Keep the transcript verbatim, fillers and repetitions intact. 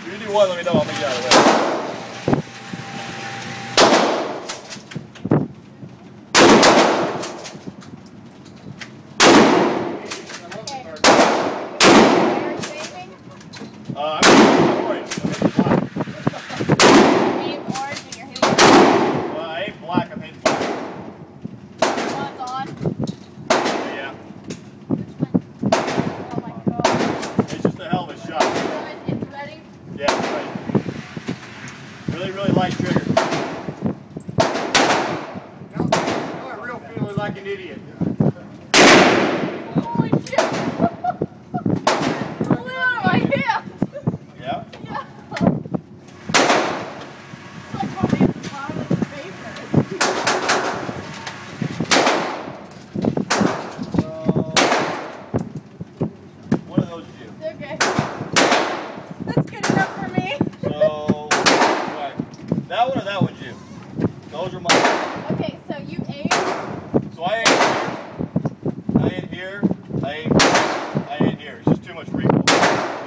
If you do one, let me know. I'll make you out of the way. Uh, I'm orange. I'm hitting black. Aim orange and you're hitting black. Well, I aim black. I'm hitting black. One's on. Yeah. Which one? Oh my god. It's just a hell of a shot. It's ready? Yeah, it's right. Really, really light trigger. Now, I real feeling like an idiot. Holy shit! Blew out of my hand! Yeah? Yeah. It's like one of the bottom of the paper. Uh, one of those is you. Okay. That's good enough for me. So, right. That one or that one's you? Those are mine. Okay, so you aim. So I aim here, I aim here, I aim here, I aim here. It's just too much recoil.